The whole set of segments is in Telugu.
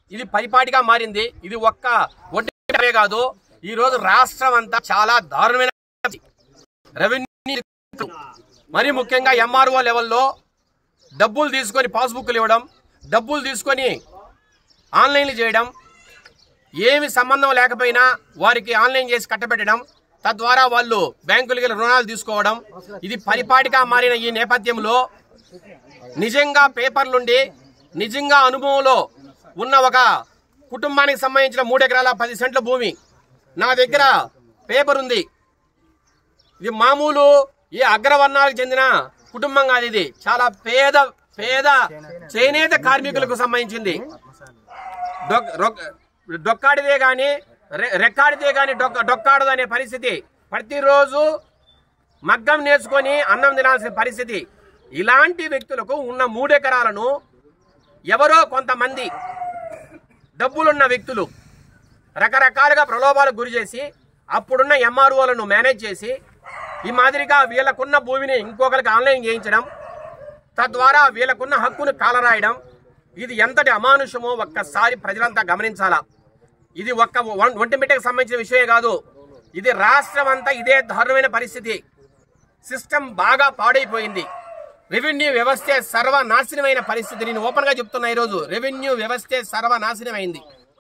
ఇది పరిపాటిగా మారింది. ఇది ఒక్క ఒంటి కాదు, ఈ రోజు రాష్ట్రం అంతా చాలా దారుణమైన రెవెన్యూ, మరి ముఖ్యంగా ఎంఆర్ఓ లెవెల్లో డబ్బులు తీసుకొని పాస్బుక్లు ఇవ్వడం, డబ్బులు తీసుకొని ఆన్లైన్లు చేయడం, ఏమి సంబంధం లేకపోయినా వారికి ఆన్లైన్ చేసి కట్టబెట్టడం, తద్వారా వాళ్ళు బ్యాంకులకి రుణాలు తీసుకోవడం, ఇది పరిపాటిగా మారిన ఈ నేపథ్యంలో నిజంగా పేపర్లుండి నిజంగా అనుభవంలో ఉన్న ఒక కుటుంబానికి సంబంధించిన 3 ఎకరాల 10 సెంట్ల భూమి నా దగ్గర పేపర్ ఉంది. ఇది మామూలు ఈ అగ్రవర్ణాలకు చెందిన కుటుంబం కాదు, ఇది చాలా పేద చేనేత కార్మికులకు సంబంధించింది. డొక్కాడితే గాని రెక్కాడితే గాని డొక్కాడదు అనే పరిస్థితి, ప్రతిరోజు మగ్గం నేర్చుకొని అన్నం తినాల్సిన పరిస్థితి. ఇలాంటి వ్యక్తులకు ఉన్న 3 ఎకరాలను ఎవరో కొంతమంది డబ్బులున్న వ్యక్తులు రకరకాలుగా ప్రలోభాలకు గురి చేసి అప్పుడున్న ఎంఆర్ఓలను మేనేజ్ చేసి ఈ మాదిరిగా వీళ్ళకున్న భూమిని ఇంకొకరికి ఆన్లైన్ చేయించడం, తద్వారా వీళ్ళకున్న హక్కును కాలరాయడం, ఇది ఎంతటి అమానుషమో ఒక్కసారి ప్రజలంతా గమనించాలా. ఇది ఒక్క ఒంటిమిట్టకు సంబంధించిన విషయమే కాదు, ఇది రాష్ట్రం అంతా ఇదే దారుణమైన పరిస్థితి. సిస్టమ్ బాగా పాడైపోయింది. రెవెన్యూ వ్యవస్థే సర్వనాశనమైన పరిస్థితి. నేను ఓపెన్గా చెప్తున్నా, ఈరోజు రెవెన్యూ వ్యవస్థే సర్వనాశనమైంది.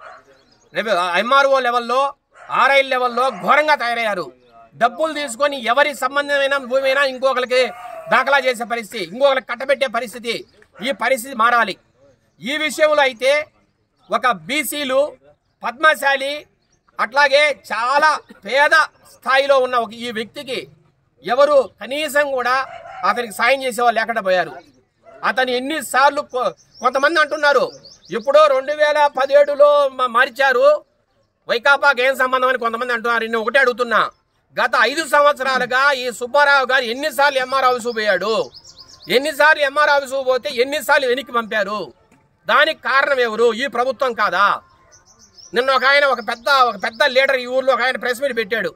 ఎంఆర్ఓ లెవెల్లో, ఆర్ఐ లెవెల్లో ఘోరంగా తయారయ్యారు. డబ్బులు తీసుకొని ఎవరి సంబంధమైన భూమైనా ఇంకొకరికి దాఖలా చేసే పరిస్థితి, ఇంకొకరికి కట్టబెట్టే పరిస్థితి. ఈ పరిస్థితి మారాలి. ఈ విషయంలో అయితే ఒక బీసీలు, పద్మశాలి, అట్లాగే చాలా పేద స్థాయిలో ఉన్న ఒక ఈ వ్యక్తికి ఎవరు కనీసం కూడా అతనికి సాయం చేసేవాళ్ళు లేకుండా పోయారు. అతను ఎన్నిసార్లు కొంతమంది అంటున్నారు, ఇప్పుడు 2017లో మార్చారు, వైకాపాకి ఏం సంబంధం అని కొంతమంది అంటున్నారు. నేను ఒకటే అడుగుతున్నా, గత 5 సంవత్సరాలుగా ఈ సుబ్బారావు గారు ఎన్నిసార్లు ఎంఆర్ ఆఫీసు పోయాడు? ఎన్నిసార్లు ఎంఆర్ ఆఫీసు పోతే ఎన్నిసార్లు వెనక్కి పంపారు? దానికి కారణం ఎవరు? ఈ ప్రభుత్వం కాదా? నిన్న ఒక ఆయన ఒక పెద్ద లీడర్ ఈ ఊర్లో ఒక ఆయన ప్రెస్ మీట్ పెట్టాడు.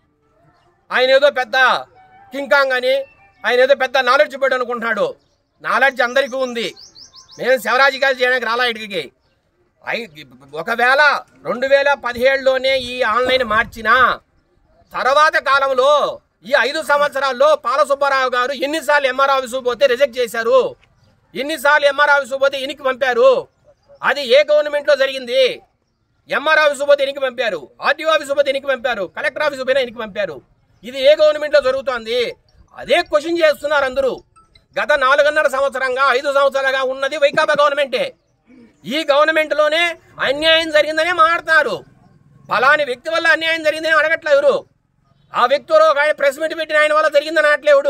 ఆయన ఏదో పెద్ద కింకాంగ్ అని, ఆయన ఏదో పెద్ద నాలెడ్జ్ పెట్టు అనుకుంటున్నాడు. నాలెడ్జ్ అందరికీ ఉంది. నేను శివరాజకీయాలు చేయడానికి రాలా ఇటుకి. ఒకవేళ 2017లోనే ఈ ఆన్లైన్ మార్చినా తర్వాత కాలంలో ఈ 5 సంవత్సరాల్లో పాల సుబ్బారావు గారు ఎన్నిసార్లు ఎంఆర్ ఆఫీసు పోతే రిజెక్ట్ చేశారు? ఎన్నిసార్లు ఎంఆర్ ఆఫీసు పోతే ఎన్నికి పంపారు? అది ఏ గవర్నమెంట్లో జరిగింది? ఎంఆర్ ఆఫీసు పోతే ఎన్నికి పంపారు, ఆర్టీఓ ఆఫీసు పోతే ఎన్నికి పంపారు, కలెక్టర్ ఆఫీసు పోయినా ఎన్నికి పంపారు. ఇది ఏ గవర్నమెంట్లో జరుగుతోంది? అదే క్వశ్చన్ చేస్తున్నారు అందరూ. గత 4.5 సంవత్సరంగా 5 సంవత్సరాలుగా ఉన్నది వైకాపా గవర్నమెంటే. ఈ గవర్నమెంట్లోనే అన్యాయం జరిగిందనే మాట్లాడుతున్నారు. ఫలాని వ్యక్తి వల్ల అన్యాయం జరిగిందని అడగట్లేదు. ఆ వ్యక్తిలో ఒక ఆయన ప్రెస్ మీట్ పెట్టిన ఆయన వల్ల జరిగిందని అనట్లేడు.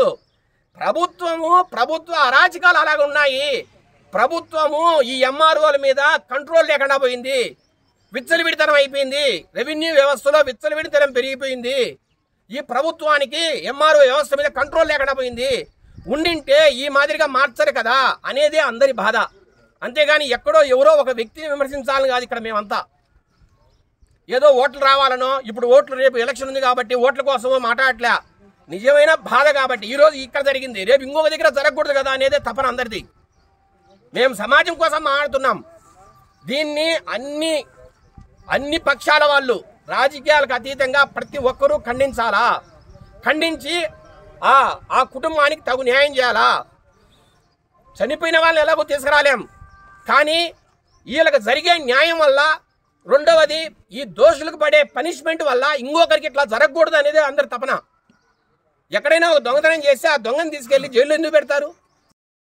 ప్రభుత్వ అరాచకాలు అలాగ ఉన్నాయి. ప్రభుత్వము ఈ ఎంఆర్ఓల మీద కంట్రోల్ లేకుండా పోయింది. విచ్చలవిడితనం అయిపోయింది. రెవెన్యూ వ్యవస్థలో విచ్చలవిడితనం పెరిగిపోయింది. ఈ ప్రభుత్వానికి ఎంఆర్ఓ వ్యవస్థ మీద కంట్రోల్ లేకుండా పోయింది. ఉండింటే ఈ మాదిరిగా మార్చరు కదా అనేదే అందరి బాధ. అంతేగాని ఎక్కడో ఎవరో ఒక వ్యక్తిని విమర్శించాలని కాదు. ఇక్కడ మేమంతా ఏదో ఓట్లు రావాలనో, ఇప్పుడు ఓట్లు రేపు ఎలక్షన్ ఉంది కాబట్టి ఓట్ల కోసమో మాట్లాడట్లే. నిజమైన బాధ కాబట్టి ఈరోజు ఇక్కడ జరిగింది, రేపు ఇంకొక దగ్గర జరగకూడదు కదా అనేదే తపన అందరిది. మేము సమాజం కోసం మాట్లాడుతున్నాం. దీన్ని అన్ని పక్షాల వాళ్ళు, రాజకీయాలకు అతీతంగా ప్రతి ఒక్కరూ ఖండించాలా. ఖండించి ఆ కుటుంబానికి తగు న్యాయం చేయాలా. చనిపోయిన వాళ్ళని ఎలాగో తీసుకురాలేం, కానీ వీళ్ళకి జరిగే న్యాయం వల్ల, రెండవది ఈ దోషులకు పడే పనిష్మెంట్ వల్ల ఇంకొకరికి ఇట్లా జరగకూడదు అనేది అందరి తపన. ఎక్కడైనా ఒక దొంగతనం చేస్తే ఆ దొంగను తీసుకెళ్లి జైల్లో ఎందుకు పెడతారు?